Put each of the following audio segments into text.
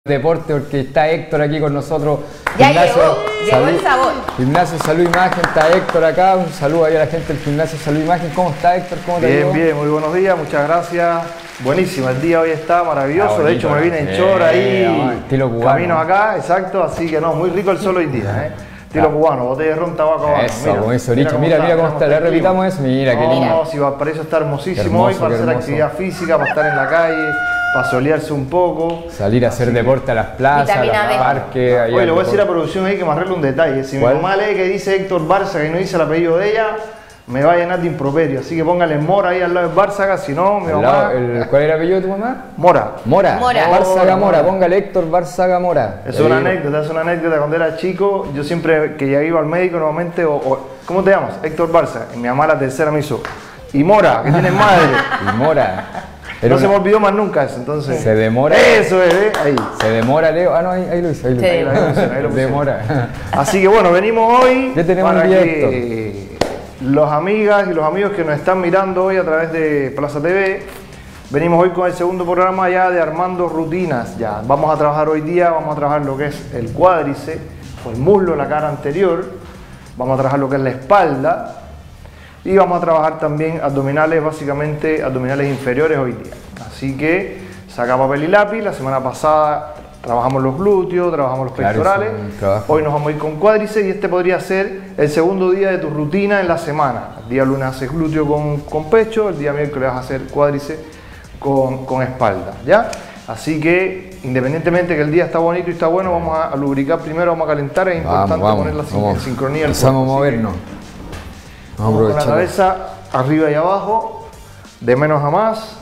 deporte porque está Héctor aquí con nosotros. Ya llegó el sabor. Gimnasio Salud Imagen, está Héctor acá. Un saludo ahí a la gente del Gimnasio Salud Imagen. ¿Cómo está Héctor? ¿Cómo te Bien, llevo? bien, muy buenos días, muchas gracias. Buenísimo, el día hoy está maravilloso. Bonito, de hecho, me vine en short ahí, estilo cubano. camino acá, exacto. Así que no, muy rico el sol hoy día, Estilo cubano, botella de ron, tabaco habano. Eso, con eso, Richo. Mira cómo está. Le repitamos eso. Mira, qué lindo. No, si Valparaíso está hermosísimo Hermoso, hoy para hacer hermoso. actividad física, para estar en la calle, para solearse un poco. Salir a hacer deporte a las plazas, a Vitamina los D. parques. ahí Oye, al le voy a decir a deporte. producción ahí que me arregle un detalle. Si mi ¿Cuál? mamá lee que dice Héctor Bárzaga y no dice el apellido de ella, me va a llenar de improperio. Así que póngale Mora ahí al lado de Bárzaga, si no, mi Al mamá... lado, ¿cuál era el apellido de tu mamá? Mora. Mora. Mora. Bárzaga Mora. Mora. Póngale Héctor Bárzaga Mora. Es una anécdota, cuando era chico, yo siempre que ya iba al médico normalmente, ¿cómo te llamas? Héctor Barça, y mi mamá la tercera me hizo, y Mora, que tienes madre. Y Mora. No se me olvidó más nunca eso, entonces. Se demora. Eso es, ahí. Se demora, Leo. Ah, no, ahí lo hice. Ahí lo Se hice. demora. Ahí lo pusieron, ahí lo pusieron. Demora. Así que bueno, venimos hoy ¿Qué tenemos para hoy día, que los amigas y los amigos que nos están mirando hoy a través de Plaza TV, venimos hoy con el segundo programa ya de Armando Rutinas. Ya vamos a trabajar hoy día, vamos a trabajar lo que es el cuádriceps, o el muslo, la cara anterior, vamos a trabajar lo que es la espalda y vamos a trabajar también abdominales, básicamente abdominales inferiores hoy día. Así que saca papel y lápiz. La semana pasada trabajamos los glúteos, trabajamos los Claro, pectorales. es un trabajo. Hoy nos vamos a ir con cuádriceps y este podría ser el segundo día de tu rutina en la semana. El día lunes haces glúteo con pecho, el día miércoles vas a hacer cuádriceps con espalda, ¿ya? Así que independientemente que el día está bonito y está bueno, vamos a lubricar primero, vamos a calentar, es importante poner la sincronía del Empezamos a cuerpo. Así que movernos. vamos con la cabeza arriba y abajo, de menos a más.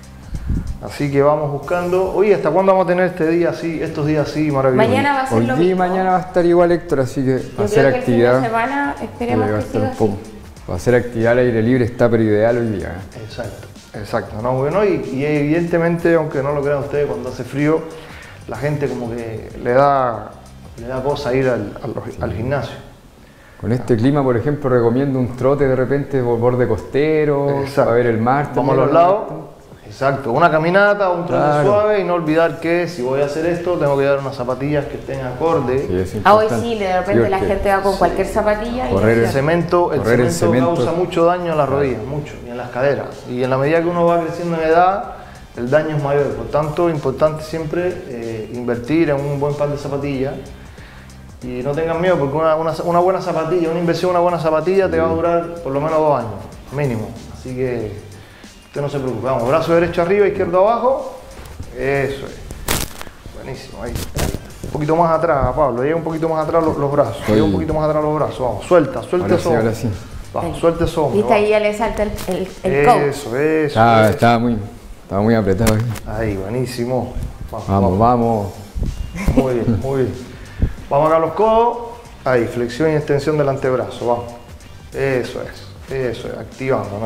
Así que vamos buscando. Oye, ¿hasta cuándo vamos a tener este día así, estos días así maravillosos? Mañana va a ser Hoy lo día y mismo. mañana va a estar igual Héctor, así que va Yo a hacer creo que el fin de actividad. semana esperemos Va a que estar siga un poco. así. Va a hacer actividad al aire libre, está pero ideal hoy día. Exacto, exacto. No, bueno, y evidentemente, aunque no lo crean ustedes, cuando hace frío, la gente como que le da cosa ir al gimnasio. Con este clima, por ejemplo, recomiendo un trote de repente por borde costero, Exacto. para ver el mar. Vamos a también, los lados. Exacto, una caminata, un trote Claro. suave y no olvidar que si voy a hacer esto, tengo que dar unas zapatillas que estén acorde. Sí, es Ah, hoy importante. sí, de repente la porque gente va con cualquier zapatilla y Correr El ya. cemento, Correr el cemento. causa mucho daño en las rodillas, mucho, y en las caderas. Y en la medida que uno va creciendo en edad, el daño es mayor. Por tanto, es importante siempre invertir en un buen par de zapatillas. Y no tengan miedo, porque una buena zapatilla, una inversión en una buena zapatilla te va a durar por lo menos 2 años, mínimo. Así que usted no se preocupe. Vamos, brazo derecho arriba, izquierdo abajo. Eso es. Buenísimo, ahí. Un poquito más atrás, Pablo. Llega un poquito más atrás los brazos. Llega un poquito más atrás los brazos. Vamos, suelta Ahora eso. sí, ahora sí. Vamos, suelta eso. hombro, Viste, ahí vamos. ya le salta el coach. Eso. Estaba muy apretado ahí. Ahí, buenísimo. Vamos. Muy bien, muy bien. Vamos acá a los codos. Ahí, flexión y extensión del antebrazo. Vamos. Eso es. Activando.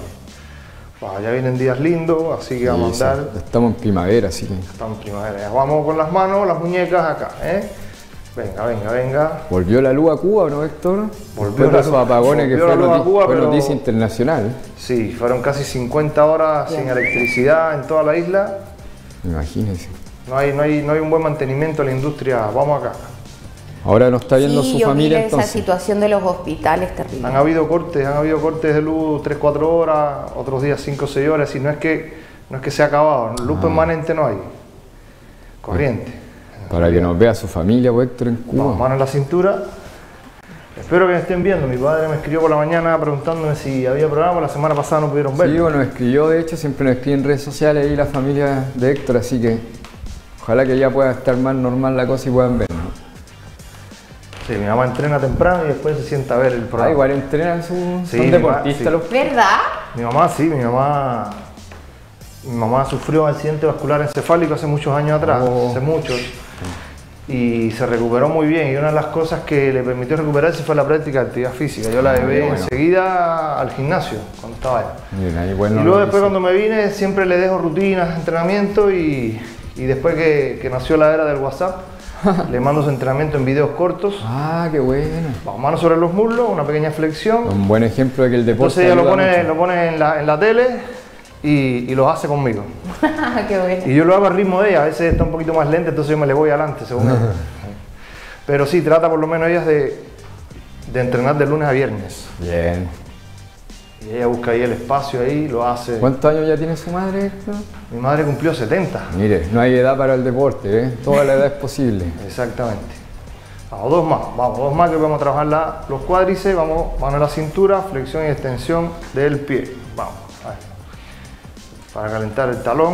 Va, ya vienen días lindos, así que vamos Sí, a andar. estamos en primavera, así que. Estamos en primavera. Ya vamos con las manos, las muñecas acá, Venga. ¿Volvió la luz a Cuba o no, Héctor? Volvió Después de la esos luz- apagones que volvió fue, la luz a Cuba, fue pero- noticia internacional. Sí, fueron casi 50 horas sin electricidad en toda la isla. Imagínense. No hay un buen mantenimiento en la industria. Vamos acá. Ahora no está viendo Sí, su yo familia vi esa entonces. situación de los hospitales terrible. Han habido cortes de luz 3-4 horas, otros días 5-6 horas, y no es que se ha acabado, luz permanente no hay. Corriente. Para que nos vea su familia, pues, Héctor, en Cuba. Vamos, mano en la cintura. Espero que me estén viendo. Mi padre me escribió por la mañana preguntándome si había programa. La semana pasada no pudieron verlo. Sí, bueno, escribió, de hecho, siempre nos escribe en redes sociales ahí la familia de Héctor, así que ojalá que ya pueda estar más normal la cosa y puedan vernos. Sí, mi mamá entrena temprano y después se sienta a ver el Ah, programa. igual entrenan, Sí, son mi deportistas mamá, los... ¿Verdad? Mi mamá sí, mi mamá sufrió un accidente vascular encefálico hace muchos años atrás, Oh. hace muchos, y se recuperó muy bien, y una de las cosas que le permitió recuperarse fue la práctica de actividad física. Yo la llevé bueno. enseguida al gimnasio cuando estaba allá. Miren, ahí, bueno, Y luego lo después dice. cuando me vine siempre le dejo rutinas, entrenamiento, y después que nació la era del WhatsApp, le mando su entrenamiento en videos cortos. Ah, qué bueno. Vamos, manos sobre los muslos, una pequeña flexión. Un buen ejemplo de que el deporte Entonces ella lo ayuda pone mucho. en la tele y los hace conmigo. Qué bueno. Y yo lo hago al ritmo de ella, a veces está un poquito más lenta, entonces yo me le voy adelante según ella. Pero sí, trata por lo menos ellas de entrenar de lunes a viernes. Bien. Y ella busca ahí el espacio ahí, lo hace. ¿Cuántos años ya tiene su madre, Héctor? Mi madre cumplió 70. Mire, no hay edad para el deporte, ¿eh? Toda la edad es posible. Exactamente. Vamos, dos más que vamos a trabajar los cuádriceps, vamos mano a la cintura, flexión y extensión del pie. Vamos, a ver. Para calentar el talón.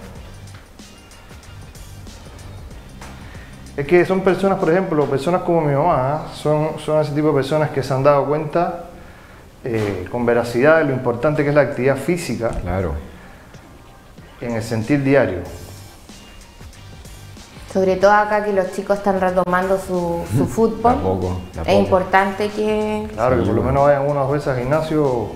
Es que son personas, por ejemplo, personas como mi mamá, son ese tipo de personas que se han dado cuenta con veracidad de lo importante que es la actividad física. Claro. En el sentir diario. Sobre todo acá que los chicos están retomando su fútbol. Tampoco. Es importante que... Claro, Sí, que por lo bueno. menos vayan unas veces al gimnasio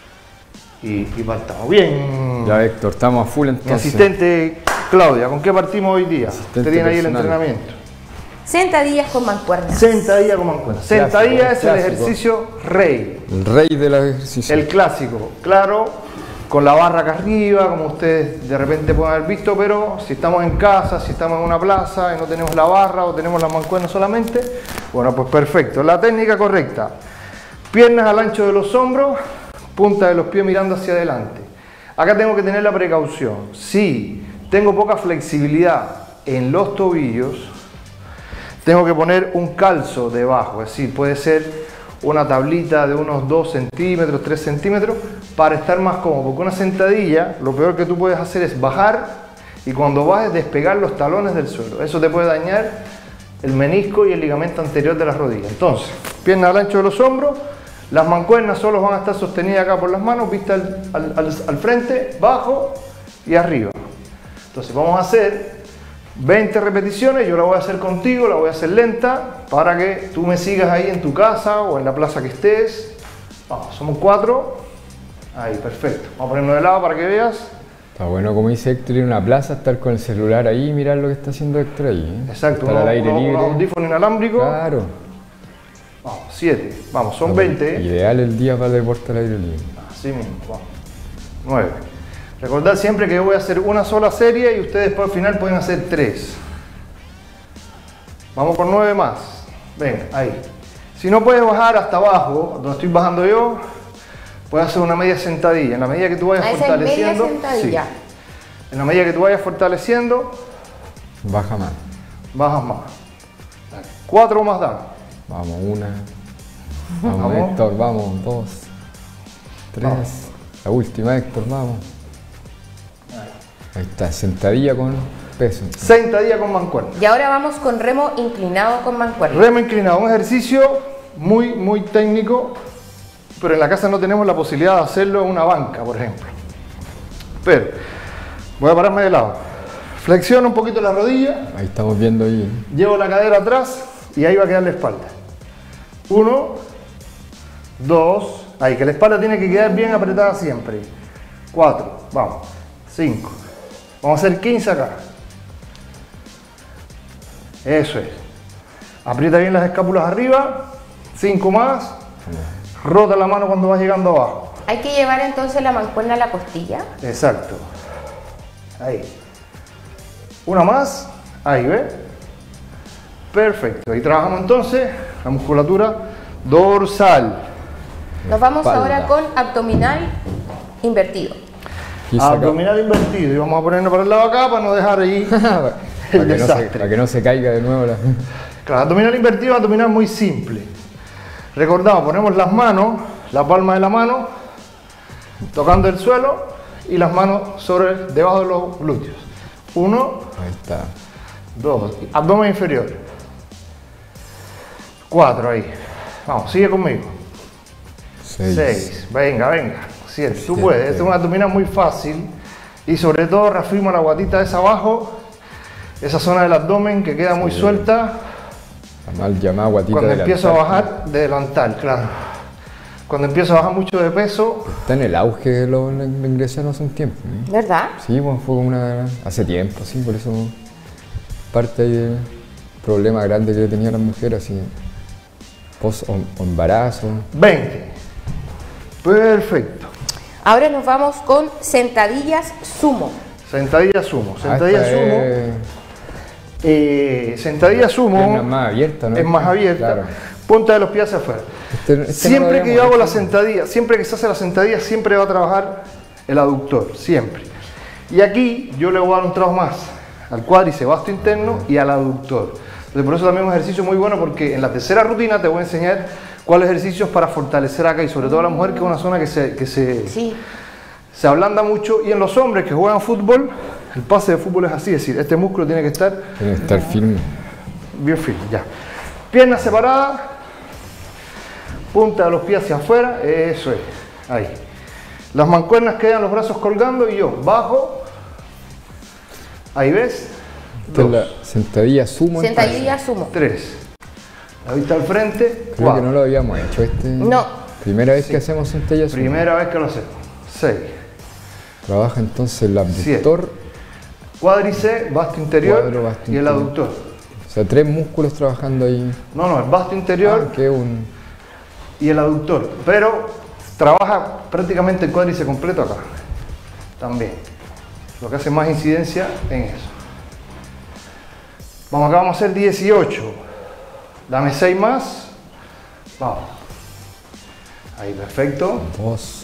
y partamos. Bien. Ya, Héctor, estamos a full Mi entonces. asistente Claudia, ¿con qué partimos hoy día? Asistente Usted tiene ahí el personal. entrenamiento. Sentadillas con mancuernas. Sentadilla con mancuerna. Sentadilla es el clásico. ejercicio rey. El rey de los ejercicios. El clásico, claro, con la barra acá arriba, como ustedes de repente pueden haber visto, pero si estamos en casa, si estamos en una plaza y no tenemos la barra o tenemos la mancuerna solamente, bueno, pues perfecto. La técnica correcta. Piernas al ancho de los hombros, punta de los pies mirando hacia adelante. Acá tengo que tener la precaución. Si tengo poca flexibilidad en los tobillos, tengo que poner un calzo debajo, es decir, puede ser una tablita de unos 2 centímetros, 3 centímetros, para estar más cómodo, porque una sentadilla, lo peor que tú puedes hacer es bajar y cuando bajes despegar los talones del suelo. Eso te puede dañar el menisco y el ligamento anterior de la rodilla. Entonces, piernas al ancho de los hombros, las mancuernas solo van a estar sostenidas acá por las manos, vista al frente, bajo y arriba. Entonces vamos a hacer 20 repeticiones, yo la voy a hacer contigo, la voy a hacer lenta para que tú me sigas ahí en tu casa o en la plaza que estés. Vamos, somos 4. Ahí, perfecto. Vamos a ponernos de lado para que veas. Está bueno, como dice Héctor, ir a una plaza, estar con el celular ahí y mirar lo que está haciendo Héctor ahí. ¿eh? Exacto, Estar al aire un libre. audífono inalámbrico. Claro. Vamos, 7. Vamos, son 20. Ideal el día para el deporte al aire libre. Así mismo, vamos. 9. Recordad siempre que yo voy a hacer una sola serie y ustedes por el final pueden hacer 3. Vamos con 9 más. Venga, ahí. Si no puedes bajar hasta abajo, donde estoy bajando yo, puedes hacer una media sentadilla. En la medida que tú vayas Esa es media fortaleciendo, sentadilla. sí. En la medida que tú vayas fortaleciendo, Baja más. bajas más. 4 más dan. Vamos, una. Vamos, Vamos. Héctor, vamos. 2, 3. Vamos. La última, Héctor, vamos. Ahí está, sentadilla con peso. Sentadilla con mancuerna. Y ahora vamos con remo inclinado con mancuernas. Remo inclinado, un ejercicio muy técnico, pero en la casa no tenemos la posibilidad de hacerlo en una banca, por ejemplo. Pero voy a pararme de lado. Flexiono un poquito la rodilla, Ahí estamos viendo ahí. llevo la cadera atrás y ahí va a quedar la espalda. 1, 2, ahí, que la espalda tiene que quedar bien apretada siempre. 4, vamos, 5, vamos a hacer 15 acá. Eso es. Aprieta bien las escápulas arriba, 5 más, rota la mano cuando vas llegando abajo. Hay que llevar entonces la mancuerna a la costilla. Exacto. Ahí. Una más, ahí, ¿ves? Perfecto. Ahí trabajamos entonces la musculatura dorsal. Nos vamos Espalda. ahora con abdominal invertido. Y saca- Abdominal invertido. Y vamos a ponernos para el lado acá para no dejar ahí para, el que no se, desastre. para que no se caiga de nuevo la... Claro, abdominal invertido, abdominal muy simple. Recordamos, ponemos las manos, la palma de la mano, tocando el suelo y las manos debajo de los glúteos. 1, Ahí está. 2, abdomen inferior. 4, ahí. Vamos, sigue conmigo. 6, venga, 7, tú puedes. Este es un abdominal muy fácil y sobre todo reafirma la guatita esa abajo, esa zona del abdomen que queda muy suelta. La mal llamada guatita Cuando delantal. empiezo a bajar de delantal, claro. Cuando empiezo a bajar mucho de peso, Está en el auge de los ingresanos hace un tiempo. ¿eh? ¿Verdad? Sí, pues fue como hace tiempo, sí, por eso parte ahí del problema grande que tenían las mujeres, así, post o embarazo. 20. Perfecto. Ahora nos vamos con sentadillas sumo. Sentadilla sumo. Sentadilla esta sumo. Sentadilla sumo. Pierna más abierta, ¿no? Es más abierta. Claro. Punta de los pies hacia afuera. Siempre que yo hago la sentadilla, siempre que se hace la sentadilla, siempre va a trabajar el aductor, siempre. Y aquí yo le voy a dar un trabajo más al cuádriceps, vasto interno y al aductor. Entonces, por eso también es un ejercicio muy bueno, porque en la tercera rutina te voy a enseñar cuáles ejercicios para fortalecer acá, y sobre todo a la mujer, que es una zona que se ablanda mucho, y en los hombres que juegan fútbol, el pase de fútbol es así, es decir, este músculo tiene que estar firme. Bien firme, ya. Piernas separadas, punta de los pies hacia afuera, eso es, ahí. Las mancuernas quedan los brazos colgando y yo bajo, ahí ves. Esta es la sentadilla sumo. Sentadilla sumo. 3. La vista al frente. Creo que no lo habíamos hecho este. No. Primera vez que hacemos sentadilla sumo. Primera vez que lo hacemos. 6. Trabaja entonces el abductor, cuádriceps, vasto interior cuadro, vasto y el interior. aductor. O sea, 3 músculos trabajando ahí. No, el vasto interior y el aductor. Pero trabaja prácticamente el cuádriceps completo acá. También. Lo que hace más incidencia en eso. Vamos, acá vamos a hacer 18. Dame 6 más. Vamos. Ahí, perfecto. 2.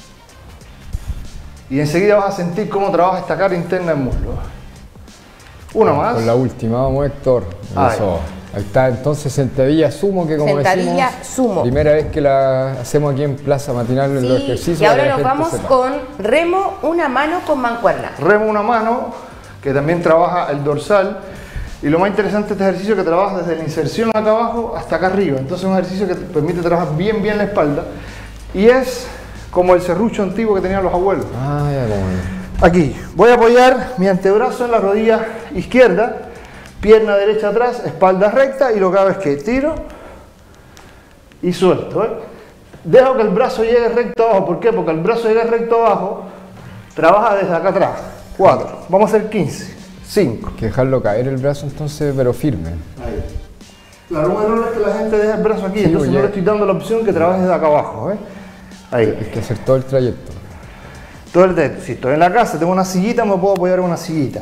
Y enseguida vas a sentir cómo trabaja esta cara interna del muslo. Una más. Con la última, vamos Héctor. Eso. Ahí está, entonces sentadilla sumo, que como sentadilla decimos, sumo. Primera vez que la hacemos aquí en Plaza Matinal en los ejercicios. Y ahora nos vamos con remo una mano con mancuerna. Remo una mano, que también trabaja el dorsal. Y lo más interesante de este ejercicio es que trabaja desde la inserción acá abajo hasta acá arriba. Entonces es un ejercicio que te permite trabajar bien la espalda. Y es como el serrucho antiguo que tenían los abuelos. Ah, ya, como... Aquí, voy a apoyar mi antebrazo en la rodilla izquierda, pierna derecha atrás, espalda recta, y lo que hago es que tiro y suelto. Dejo que el brazo llegue recto abajo. ¿Por qué? Porque el brazo llega recto abajo, trabaja desde acá atrás. 4, vamos a hacer 15, 5. Hay que dejarlo caer el brazo entonces, pero firme. Ahí. Claro, un error es que la gente deja el brazo aquí, Sí, entonces no le estoy dando la opción que trabaje desde acá abajo. Ahí. Hay que hacer todo el trayecto. Si estoy en la casa, tengo una sillita, me puedo apoyar en una sillita.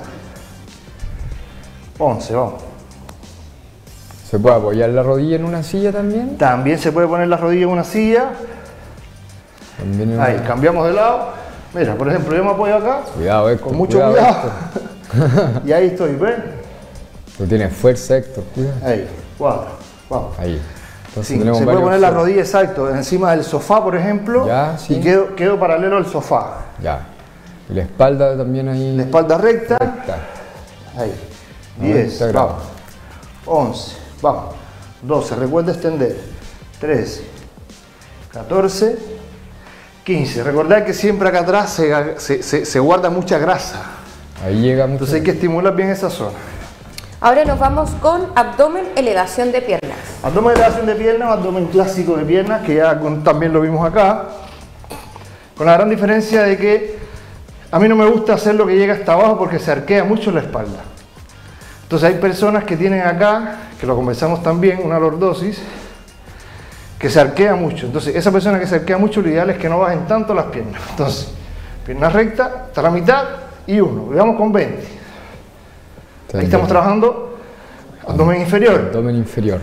11, vamos. ¿Se puede apoyar la rodilla en una silla también? También se puede poner la rodilla en una silla. También en Ahí, una... cambiamos de lado. Mira, por ejemplo, yo me apoyo acá. Cuidado, Héctor. Con mucho cuidado. Y ahí estoy, ¿ves? Tú tienes fuerza, Héctor. Cuidado. Ahí, 4, vamos. Ahí. Entonces Sí, tenemos se puede varios poner la opciones. rodilla exacto encima del sofá, por ejemplo. Ya, sí. Y quedo paralelo al sofá. Ya. Y la espalda también ahí. La espalda recta. Recta. Ahí. 90 10, grados. vamos. 11, vamos. 12, recuerda extender. 13, 14, 15. Recordad que siempre acá atrás se guarda mucha grasa. Ahí llega mucho. Entonces hay que estimular bien esa zona. Ahora nos vamos con abdomen, elevación de piernas. Abdomen de elevación de piernas, abdomen clásico de piernas, que ya también lo vimos acá. Con la gran diferencia de que a mí no me gusta hacer lo que llega hasta abajo porque se arquea mucho la espalda. Entonces hay personas que tienen acá, que lo conversamos también, una lordosis, que se arquea mucho. Entonces esa persona que se arquea mucho, lo ideal es que no bajen tanto las piernas. Entonces, pierna recta, hasta la mitad y 1. Veamos con 20. Ahí estamos trabajando abdomen inferior. Abdomen inferior.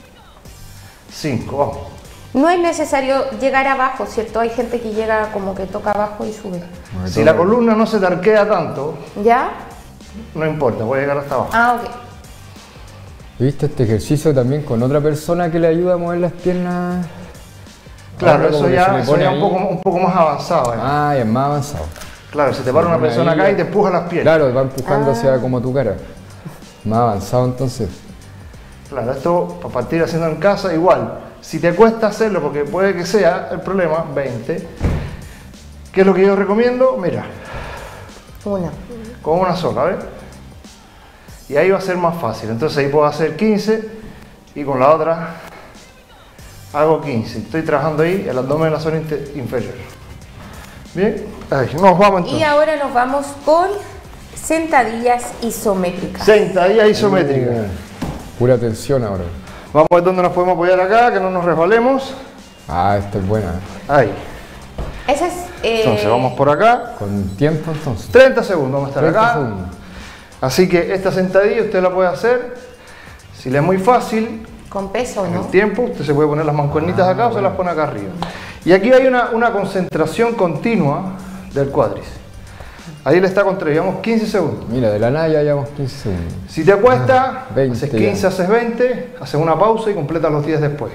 5, vamos. No es necesario llegar abajo, ¿cierto? Hay gente que llega como que toca abajo y sube. Si la columna no se te arquea tanto, ¿Ya? no importa, voy a llegar hasta abajo. Ah, ok. ¿Viste este ejercicio también con otra persona que le ayuda a mover las piernas? Claro, Ahora como eso que ya, se le eso pone ya ahí. un poco más avanzado. Ah, es más avanzado. Claro, se te para una pone persona ahí acá ya. y te empuja las piernas. Claro, va empujando hacia como tu cara. Más avanzado entonces. Claro, esto para partir haciendo en casa igual. Si te cuesta hacerlo, porque puede que sea el problema, 20. ¿Qué es lo que yo recomiendo? Mira, Una. con una sola, ¿ves? Y ahí va a ser más fácil. Entonces ahí puedo hacer 15 y con la otra hago 15. Estoy trabajando ahí el abdomen en la zona inferior. Bien, ahí, nos vamos entonces. Y ahora nos vamos con sentadillas isométricas. Sentadilla isométrica. Pura tensión ahora. Vamos a ver dónde nos podemos apoyar acá, que no nos resbalemos. Ah, esta es buena. Ahí. Ese es... Entonces vamos por acá. Con tiempo entonces. 30 segundos vamos a estar 30 acá. segundos. Así que esta sentadilla usted la puede hacer. Si le es muy fácil, con peso, en ¿no? el tiempo, usted se puede poner las mancuernitas acá o se las pone acá arriba. Y aquí hay una concentración continua del cuádriceps. Ahí le está contra, llevamos 15 segundos. Mira, de la nada ya llevamos 15 segundos. Si te acuestas, 20 haces 15, ya. haces 20, haces una pausa y completas los 10 después.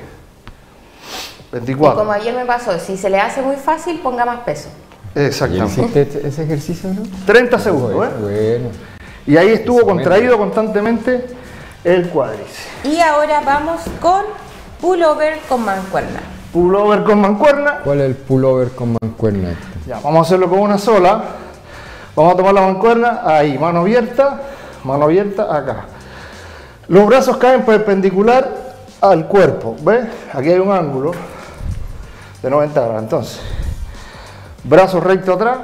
Y 24. como ayer me pasó, si se le hace muy fácil, ponga más peso. ¿Y Exactamente. hiciste ese ejercicio, no? 30 segundos, ¿eh? Bueno. Y ahí estuvo Eso, contraído constantemente el cuádriceps. Y ahora vamos con pullover con mancuerna. Pullover con mancuerna. ¿Cuál es el pullover con mancuerna? Ya, vamos a hacerlo con una sola. Vamos a tomar la mancuerna, ahí, mano abierta acá. Los brazos caen perpendicular al cuerpo, ¿ves? Aquí hay un ángulo de 90 grados. Entonces, brazo recto atrás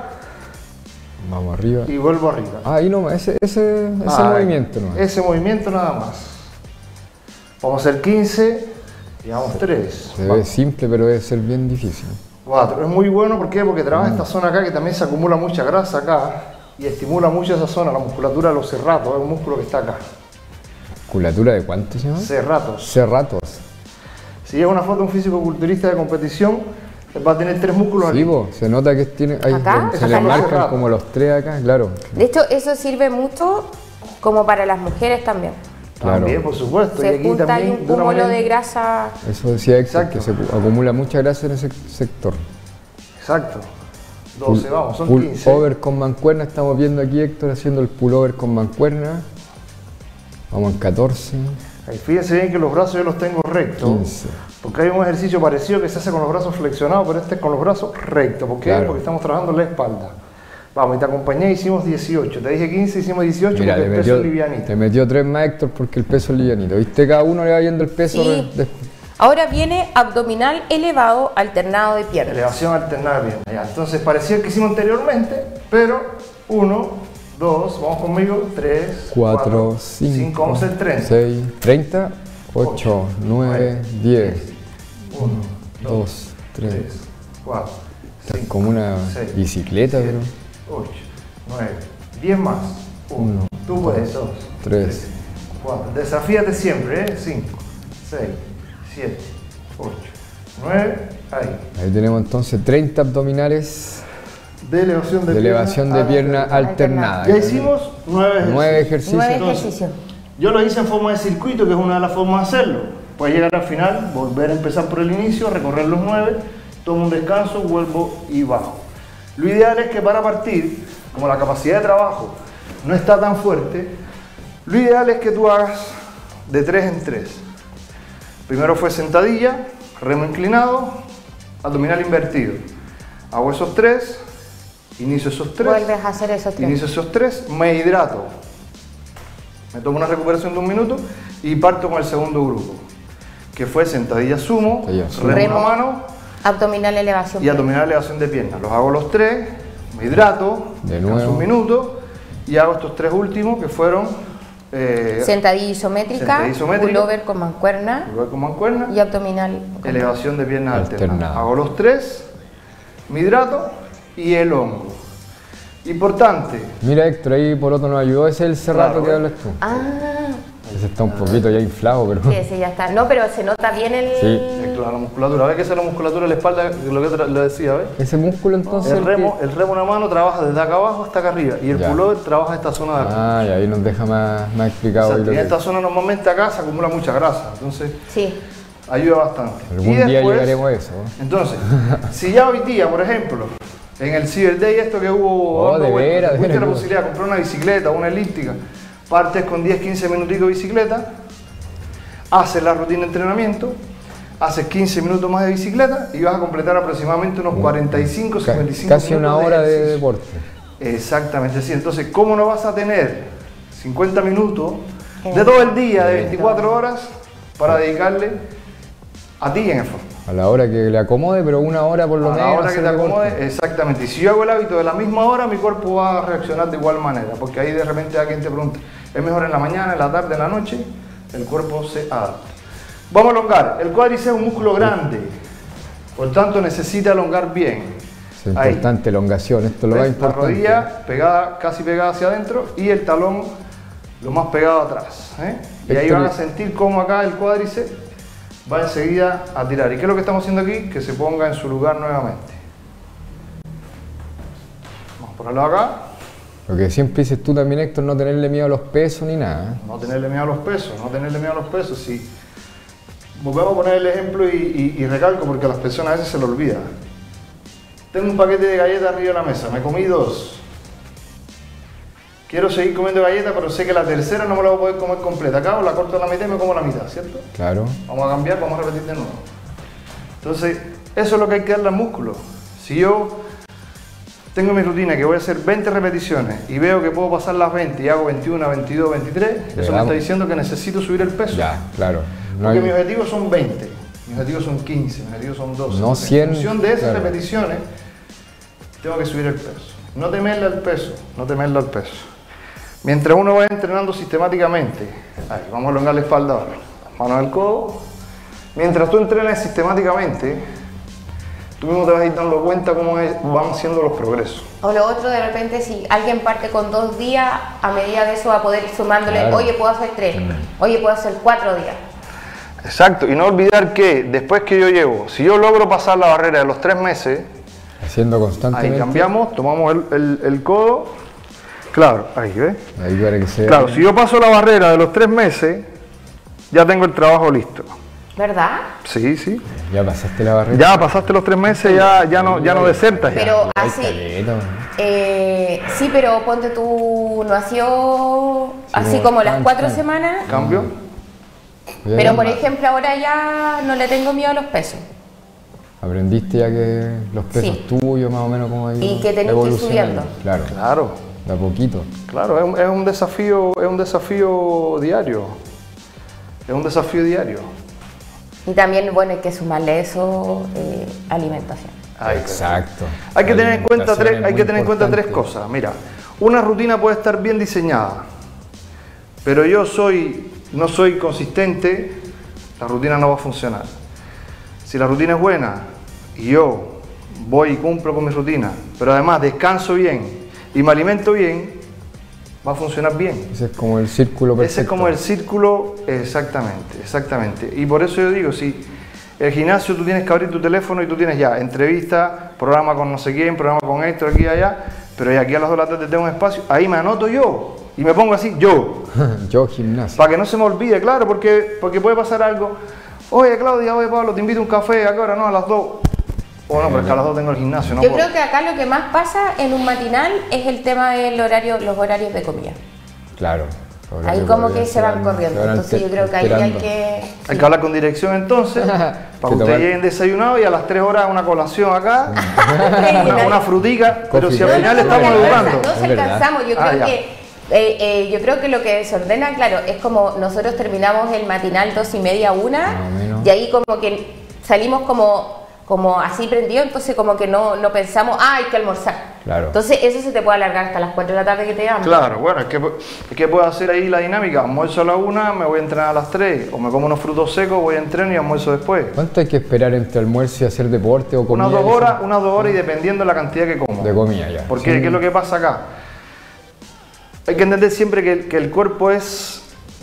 Vamos arriba. y vuelvo arriba. Ahí nomás, ese movimiento nomás. Ese movimiento nada más. Vamos a hacer 15, llevamos 3. Se ve simple, pero debe ser bien difícil. 4. Es muy bueno, ¿por qué? Porque trabaja esta zona acá que también se acumula mucha grasa acá y estimula mucho esa zona, la musculatura de los serratos, es un músculo que está acá. ¿Musculatura de cuánto se llama? Serratos. Serratos. Si es una foto de un físico-culturista de competición, va a tener 3 músculos Sí, aquí. se nota que tiene, ahí ¿Acá? se le Esos son los marcan serratos. como los 3 acá, claro. De hecho, eso sirve mucho como para las mujeres también. Claro. También, por supuesto. y Se aquí junta ahí también un de una cúmulo manera- de grasa. Eso decía Héctor, que Exacto. se acumula mucha grasa en ese sector. Exacto. 12, vamos, son 15. Pullover con mancuerna, estamos viendo aquí Héctor haciendo el pullover con mancuerna. Vamos en 14, Ahí, fíjense bien que los brazos yo los tengo rectos. 15. Porque hay un ejercicio parecido que se hace con los brazos flexionados, pero este es con los brazos rectos. ¿Por qué? Claro. Porque estamos trabajando la espalda. Vamos, y te acompañé, hicimos 18. Te dije 15, hicimos 18 Mira, porque el peso es livianito. te metió 3 más Héctor porque el peso es livianito. ¿Viste? Cada uno le va yendo el peso. Sí. Ahora viene abdominal elevado alternado de piernas. Elevación alternada bien. Ya, entonces parecía que hicimos anteriormente, pero 1, 2, vamos conmigo, 3, 4, 5, vamos a hacer 30. 6, 30, 8, 9, 10, 1, 2, 3. 4, Es como una bicicleta, bro. 8, 9, 10 más. 1, tú puedes, 2, 3. 4. Desafíate siempre, ¿eh? 5, 6, 7, 8, 9, ahí. Ahí tenemos entonces 30 abdominales De elevación de elevación de pierna alternada. Ya hicimos 9 ejercicios. 9 ejercicios. 9 Entonces, ejercicios. Yo lo hice en forma de circuito, que es una de las formas de hacerlo. Puedes llegar al final, volver a empezar por el inicio, recorrer los 9, tomo un descanso, vuelvo y bajo. Lo ideal es que para partir, como la capacidad de trabajo no está tan fuerte, lo ideal es que tú hagas de 3 en 3. Primero fue sentadilla, remo inclinado, abdominal invertido. Hago esos 3, inicio esos 3. Vuelves a hacer esos 3. Inicio esos 3, me hidrato. Me tomo una recuperación de 1 minuto y parto con el segundo grupo, que fue sentadilla sumo, Sentadilla sumo. remo una mano Abdominal elevación. y abdominal elevación de piernas. Los hago los 3, me hidrato, De descanso nuevo. 1 minuto y hago estos 3 últimos que fueron Sentadilla isométrica, Sentadilla isométrica. pullover con mancuerna luego con mancuerna, y abdominal. elevación de piernas Alternada. alternadas. Hago los 3, me hidrato y el hombro. Importante, Mira Héctor, ahí por otro nos ayudó, ese es el cerrato Claro, que hablas tú. Ah, Ese está un poquito ya inflado, pero... sí, ese ya está. No, pero se nota bien el... Sí. la musculatura. ¿Ves que esa es la musculatura de la espalda? Lo que le decía, ¿ves? Ese músculo entonces... El remo una mano trabaja desde acá abajo hasta acá arriba y el Ya. pullover trabaja esta zona de acá. Ah, y ahí nos deja más explicado. ahí Exacto, lo y en que- esta zona normalmente acá se acumula mucha grasa, entonces Sí. ayuda bastante. Algún Y día después, llegaremos a eso. ¿no? entonces, si ya hoy día, por ejemplo, en el Cyber Day esto que hubo, Oh, dando de vueltas, veras, de tuviste la veras. posibilidad de comprar una bicicleta o una elíptica, partes con 10-15 minutitos de bicicleta, haces la rutina de entrenamiento, haces 15 minutos más de bicicleta y vas a completar aproximadamente unos 45-55 Casi una minutos hora de ejercicio. deporte. Exactamente, sí. Entonces, ¿cómo no vas a tener 50 minutos de todo el día, de 24 horas, para dedicarle a ti en el fondo? A la hora que le acomode, pero una hora por lo A menos. la hora que hacer te deporte. acomode, exactamente. Y si yo hago el hábito de la misma hora, mi cuerpo va a reaccionar de igual manera, porque ahí de repente alguien te pregunta, ¿es mejor en la mañana, en la tarde, en la noche? El cuerpo se adapta. Vamos a elongar. El cuádriceps es un músculo grande, por tanto necesita elongar bien. Es importante, elongación, esto lo va importante. La rodilla pegada, casi pegada hacia adentro y el talón lo más pegado atrás. Y ahí van a sentir cómo acá el cuádriceps va enseguida a tirar. ¿Y qué es lo que estamos haciendo aquí? Que se ponga en su lugar nuevamente. Vamos a ponerlo acá. Lo que siempre dices tú también, Héctor, no tenerle miedo a los pesos ni nada. No tenerle miedo a los pesos, no tenerle miedo a los pesos. Sí. Volvemos a poner el ejemplo y recalco porque a las personas a veces se lo olvida. Tengo un paquete de galletas arriba de la mesa, me comí 2. Quiero seguir comiendo galletas, pero sé que la tercera no me la voy a poder comer completa. Acá la corto a la mitad y me como la mitad, ¿cierto? Claro. Vamos a cambiar, vamos a repetir de nuevo. Entonces, eso es lo que hay que darle al músculo. Si yo tengo mi rutina que voy a hacer 20 repeticiones y veo que puedo pasar las 20 y hago 21, 22, 23, eso me está diciendo que necesito subir el peso. Ya, claro. Porque mis objetivos son 20, mis objetivos son 15, mis objetivos son 12. No 100. En función de esas repeticiones, tengo que subir el peso. No temerle al peso, no temerle al peso. Mientras uno va entrenando sistemáticamente, ahí, vamos a elongar la espalda ahora, mano al codo. Mientras tú entrenes sistemáticamente, tú mismo te vas a ir dando cuenta cómo van haciendo los progresos. O lo otro, de repente, si alguien parte con 2 días, a medida de eso va a poder ir sumándole, claro. Oye, puedo hacer 3, oye, puedo hacer 4 días. Exacto, y no olvidar que después que yo llevo, si yo logro pasar la barrera de los 3 meses, haciendo constantemente, ahí cambiamos, tomamos el codo, claro, ahí, ¿ves? Ahí para que se claro, si yo paso la barrera de los 3 meses, ya tengo el trabajo listo. ¿Verdad? Sí, sí. Ya pasaste la barrera. Ya pasaste los 3 meses, ya no desertas. Pero ya. Así, sí, pero ponte tú, no ha sido así como las 4 semanas. ¿Cambio? Pero por ejemplo ahora ya no le tengo miedo a los pesos. Aprendiste ya que los pesos tuyos más o menos como ahí. Y que tenés que ir subiendo. Claro. Claro. De a poquito. Claro, es un desafío diario. Es un desafío diario. Y también, bueno, hay que sumarle eso, alimentación. Exacto. Hay que tener en cuenta tres cosas. Mira, una rutina puede estar bien diseñada, pero yo no soy consistente, la rutina no va a funcionar. Si la rutina es buena y yo voy y cumplo con mi rutina, pero además descanso bien y me alimento bien, va a funcionar bien. Ese es como el círculo perfecto. Ese es como el círculo, exactamente. Y por eso yo digo, si el gimnasio tú tienes que abrir tu teléfono y tú tienes ya entrevista, programa con no sé quién, programa con esto, aquí y allá, pero ya aquí a las 2 de la tarde tengo un espacio, ahí me anoto yo y me pongo así, yo. Yo gimnasio. Para que no se me olvide, claro, porque puede pasar algo. Oye, Claudia, oye, Pablo, te invito a un café, ¿a qué hora? No, a las 2. O no, pero es que a las 2 tengo el gimnasio, no Yo puedo. creo que acá lo que más pasa en un matinal es el tema del horario, los horarios de comida. Claro. Ahí como que se van corriendo, entonces yo creo que ahí hay que... Hay que hablar con dirección entonces, para que ustedes lleguen desayunados y a las 3 horas una colación acá, una frutica, pero si al final estamos educando. No se alcanzamos, yo creo que lo que desordena, claro, es como nosotros terminamos el matinal 2:30, 1, y ahí como que salimos como así prendido, entonces como que no pensamos, hay que almorzar. Claro. Entonces eso se te puede alargar hasta las 4 de la tarde que te dan. Claro, bueno, es que puedo hacer ahí la dinámica, almuerzo a la 1, me voy a entrenar a las 3, o me como unos frutos secos, voy a entrenar y almuerzo después. ¿Cuánto hay que esperar entre almuerzo y hacer deporte o comida? Unas 2 horas y dependiendo de la cantidad que como. De comida ya. Porque, ¿qué es lo que pasa acá? Hay que entender siempre que el cuerpo es,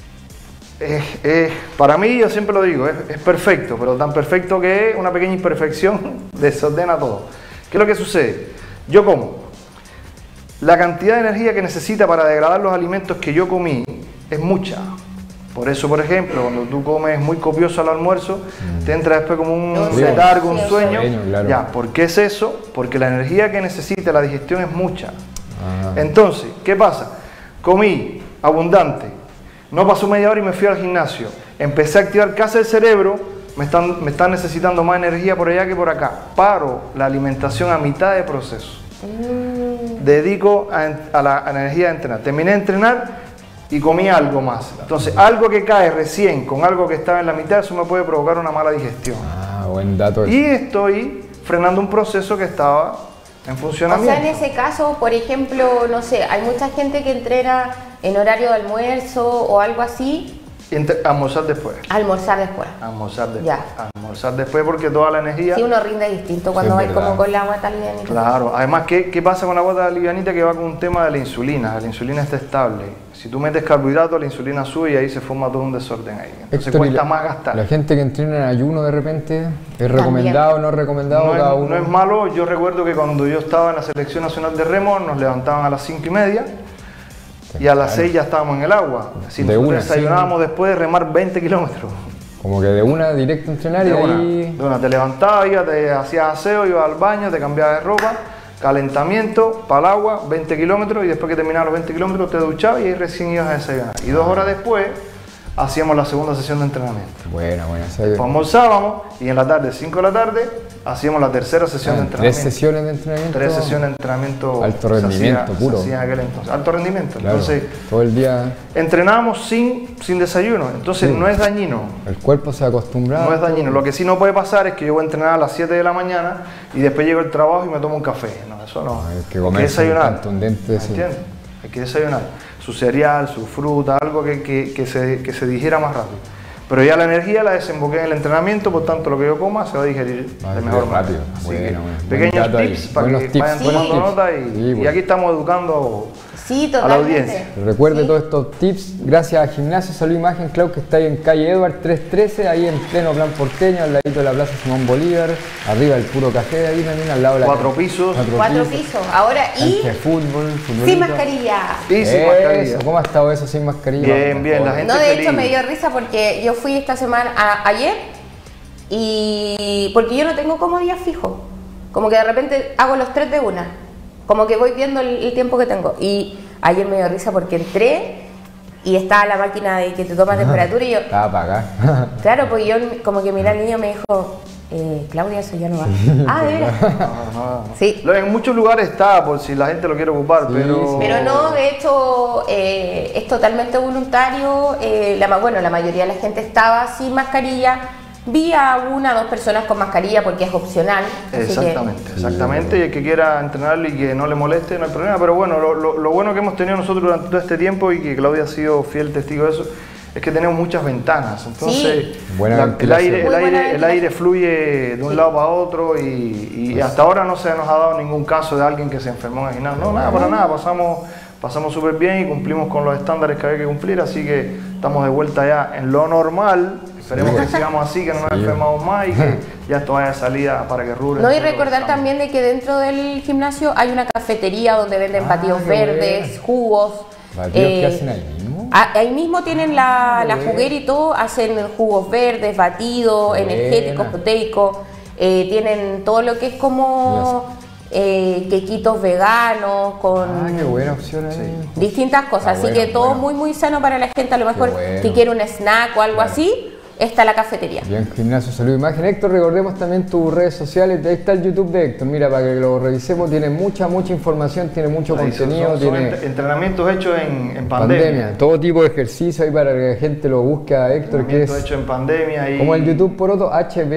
para mí, yo siempre lo digo, es perfecto, pero tan perfecto que una pequeña imperfección desordena todo. ¿Qué es lo que sucede? Yo como. La cantidad de energía que necesita para degradar los alimentos que yo comí es mucha. Por eso, por ejemplo, cuando tú comes muy copioso al almuerzo, te entra después como un letargo, un sueño. Claro. Ya, ¿por qué es eso? Porque la energía que necesita la digestión es mucha. Entonces, ¿qué pasa? Comí abundante, no pasó media hora y me fui al gimnasio. Empecé a activar casi el cerebro, me están necesitando más energía por allá que por acá. Paro la alimentación a mitad de proceso. Dedico a la energía de entrenar. Terminé de entrenar y comí algo más. Entonces, algo que cae recién con algo que estaba en la mitad, eso me puede provocar una mala digestión. Buen dato. Y estoy frenando un proceso que estaba en funcionamiento. O sea, en ese caso, por ejemplo, no sé, hay mucha gente que entrena en horario de almuerzo o algo así Almorzar después. Almorzar después. Almorzar después. Ya. Almorzar después porque toda la energía... Sí, uno rinde distinto cuando va como con la guata livianita. Claro. Además, ¿qué pasa con la guata livianita? Que va con un tema de la insulina. La insulina está estable. Si tú metes carbohidratos, la insulina sube y ahí se forma todo un desorden ahí. Entonces Héctor, cuesta más gastar. La gente que entrena en ayuno de repente, ¿es recomendado o no recomendado cada uno? No es malo. Yo recuerdo que cuando yo estaba en la Selección Nacional de Remo, nos levantaban a las 5:30 y a las 6 ya estábamos en el agua. Si nosotros desayunábamos después de remar 20 kilómetros. Como que de una directo a entrenar y de ahí... De una, te levantabas, te hacías aseo, ibas al baño, te cambiabas de ropa, calentamiento, para el agua, 20 kilómetros y después que terminabas los 20 kilómetros te duchabas y ahí recién ibas a desayunar. Y 2 horas después hacíamos la segunda sesión de entrenamiento. Bueno. Después almorzábamos y en la tarde, 5 de la tarde, hacíamos la tercera sesión de entrenamiento. 3 sesiones de entrenamiento. 3 sesiones de entrenamiento. Alto rendimiento puro. Se hacía en aquel entonces. Alto rendimiento. Claro, entonces, todo el día. Entrenábamos sin desayuno, entonces no es dañino. El cuerpo se acostumbra. No es dañino. Lo que sí no puede pasar es que yo voy a entrenar a las 7 de la mañana y después llego al trabajo y me tomo un café. No, eso no. Hay que comer desayunar. ¿Entiendes? Hay que desayunar. Su cereal, su fruta, algo que se digiera más rápido. Pero ya la energía la desemboqué en el entrenamiento, por tanto lo que yo coma se va a digerir de mejor rápido. Bueno, pequeños tips para que vayan tomando nota y aquí estamos educando a la audiencia. Recuerde todos estos tips gracias a Gimnasio Salud Imagen Clau, que está ahí en calle Edward 313, ahí en pleno Plan Porteño, al ladito de la Plaza Simón Bolívar, arriba el Puro Café, ahí también al lado de la 4 pisos. 4 pisos. Ahora fútbol, sin mascarilla. Y sin mascarilla. ¿Cómo ha estado eso sin mascarilla? Bien, la gente no, de feliz. hecho me dio risa porque yo fui esta semana, ayer, y porque yo no tengo como días fijos. Como que de repente hago los 3 de una. Como que voy viendo el tiempo que tengo. Y ayer me dio risa porque entré y estaba la máquina de que te toma temperatura y yo... Estaba apagada. Claro, pues yo como que miré al niño y me dijo, Claudia, eso ya no va. Ah, de veras. No. Sí. En muchos lugares está, por si la gente lo quiere ocupar, Sí, pero... Pero no, de hecho, es totalmente voluntario. La mayoría de la gente estaba sin mascarilla. Vi a 1 o 2 personas con mascarilla porque es opcional. Exactamente. Y el que quiera entrenarlo y que no le moleste, no hay problema. Pero bueno, lo bueno que hemos tenido nosotros durante todo este tiempo y que Claudia ha sido fiel testigo de eso, es que tenemos muchas ventanas. Entonces, el aire fluye de un lado para otro y hasta ahora no se nos ha dado ningún caso de alguien que se enfermó en el gimnasio. No, nada, para nada. Pasamos súper bien y cumplimos con los estándares que había que cumplir, así que estamos de vuelta ya en lo normal. Esperemos que sigamos así, que no nos enfermamos más y que ya esto vaya de salida para que Rubén... No, y recordar también de que dentro del gimnasio hay una cafetería donde venden batidos verdes, jugos. ¿Batidos que hacen ahí mismo? Ahí mismo tienen la juguera y todo, hacen jugos verdes, batidos, energéticos, proteicos, tienen todo lo que es como... quequitos veganos con qué buena opción distintas cosas, así que todo muy sano para la gente. A lo mejor si quiere un snack o algo así, está la cafetería. Bien, Gimnasio Salud Imagen. Héctor, recordemos también tus redes sociales. Ahí está el YouTube de Héctor, mira, para que lo revisemos. Tiene mucha información, tiene mucho contenido. Son entrenamientos hechos en pandemia. Todo tipo de ejercicio ahí para que la gente lo busque a Héctor, que es hecho en pandemia y... como el YouTube por otro,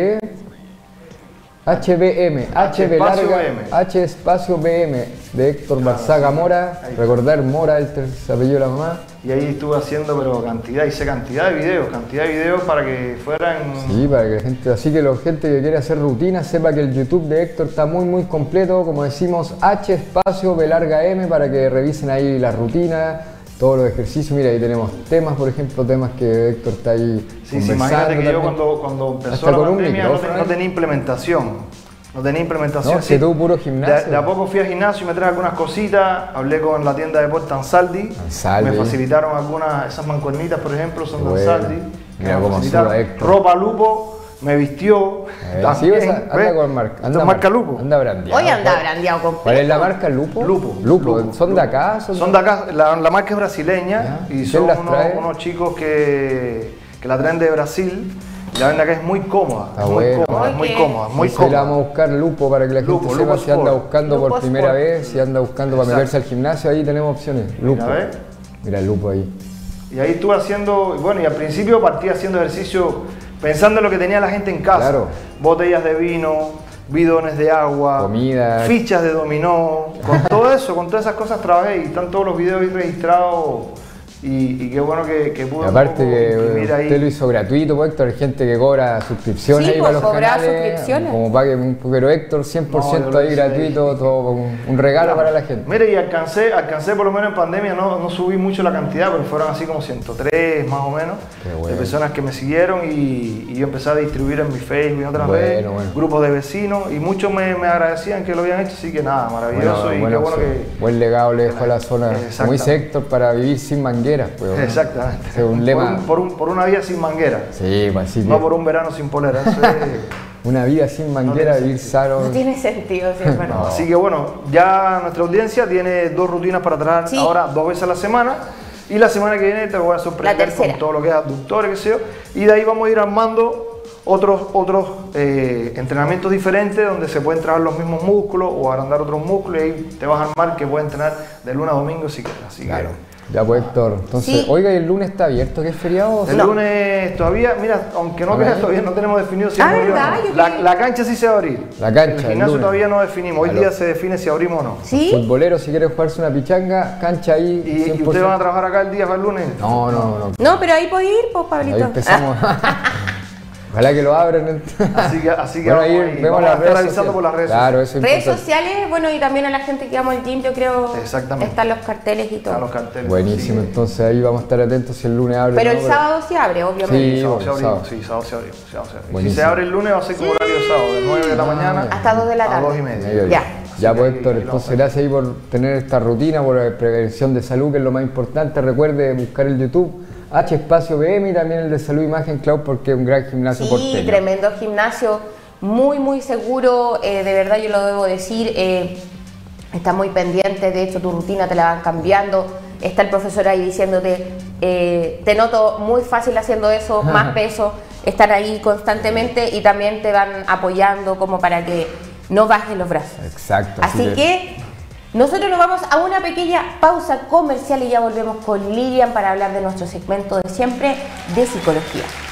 HBM, H espacio BM de Héctor Barzaga Mora. Recordar Mora, el apellido de la mamá. Y ahí estuve haciendo hice cantidad de videos para que fueran... Sí, para que la gente, así que la gente que quiere hacer rutinas sepa que el YouTube de Héctor está muy completo, como decimos, H espacio B larga M, para que revisen ahí las rutinas, todos los ejercicios. Mira, ahí tenemos temas, por ejemplo, temas que Héctor está ahí conversando. Imagínate que yo cuando empezó la pandemia no tenía implementación. No tenía implementación. No, sí, tú puro gimnasio. De a poco fui al gimnasio y me traje algunas cositas. Hablé con la tienda de deporte Ansaldi. Me facilitaron esas mancuernitas, por ejemplo, son de Ansaldi. Mira cómo suba Héctor. Ropa Lupo, me vistió. También, sí, anda con marca. Marca Lupo. Anda brandeado. Hoy anda brandeado completo. ¿Cuál es la marca? ¿Lupo? Lupo. ¿Son de acá? Son de acá. La marca es brasileña y son unos chicos que la traen de Brasil. La venda acá es muy cómoda, muy cómoda. La vamos a buscar Lupo para que la gente sepa si anda buscando por primera vez, si anda buscando para meterse al gimnasio, ahí tenemos opciones. Lupo. Mira el Lupo ahí. Y ahí estuve haciendo, y al principio partí haciendo ejercicio pensando en lo que tenía la gente en casa. Claro. Botellas de vino, bidones de agua, comida, fichas de dominó, con todo eso, con todas esas cosas trabajé y están todos los videos ahí registrados. Y qué bueno que pudo. Aparte que usted lo hizo gratuito, pues, Héctor, hay gente que cobra suscripciones ahí para los canales, como pague, pero Héctor 100% ahí gratuito, todo un regalo para la gente. Mire, y alcancé por lo menos en pandemia, no subí mucho la cantidad, pero fueron así como 103 más o menos, de personas que me siguieron y yo empecé a distribuir en mi Facebook y otras redes, grupos de vecinos, y muchos me agradecían que lo habían hecho, así que nada, maravilloso. Y qué bueno que... Buen legado le dejó a la zona, como dice Héctor, para vivir sin manguera. Pues, exactamente. Es un lema. Por una vida sin manguera. Sí, pues así. No por un verano sin polera. Eso es... Una vida sin manguera, vivir sano. No tiene sentido, sí, es verdad. Así que bueno, ya nuestra audiencia tiene 2 rutinas para trabajar ahora 2 veces a la semana. Y la semana que viene te voy a sorprender con todo lo que es abductores, qué sé yo. Y de ahí vamos a ir armando otros entrenamientos diferentes donde se pueden trabajar los mismos músculos o agrandar otros músculos, y ahí te vas a armar que puedes entrenar de lunes a domingo si quieres. Así claro. Ya pues, Héctor, entonces, oiga, ¿y el lunes está abierto? ¿Qué es feriado? El lunes todavía, mira, aunque no creas, todavía no tenemos definido si la cancha sí se va a abrir. La cancha, el gimnasio todavía no definimos, hoy día se define si abrimos o no. ¿Sí? Futbolero, si quiere jugarse una pichanga, cancha ahí. ¿Y ustedes van a trabajar acá el día para el lunes? No. No, pero ahí puede ir, pues, Pablito. Ahí empezamos. Ojalá que lo abran. Así que bueno, ahí vemos las redes sociales. Por las redes claro, sociales. Eso es redes sociales, bueno, y también a la gente que vamos al gym, yo creo. Exactamente. Están los carteles y todo. Están los carteles. Buenísimo, entonces ahí vamos a estar atentos si el lunes abre. Pero el sábado sí abre, obviamente. Sí, sábado se abre. Si se abre el lunes va a ser como horario de sábado, de 9 de la mañana hasta 2 de la tarde. A 2:30. Ya pues, Héctor, entonces gracias ahí por tener esta rutina, por la prevención de salud, que es lo más importante. Recuerde buscar el YouTube H Espacio BM y también el de Salud Imagen Cloud, porque es un gran gimnasio porteño. Sí, tremendo gimnasio, muy seguro, de verdad yo lo debo decir, está muy pendiente, de hecho tu rutina te la van cambiando, está el profesor ahí diciéndote, te noto muy fácil haciendo eso, más peso, están ahí constantemente y también te van apoyando como para que no bajes los brazos. Exacto. Así que nosotros nos vamos a una pequeña pausa comercial y ya volvemos con Lilian para hablar de nuestro segmento de siempre de psicología.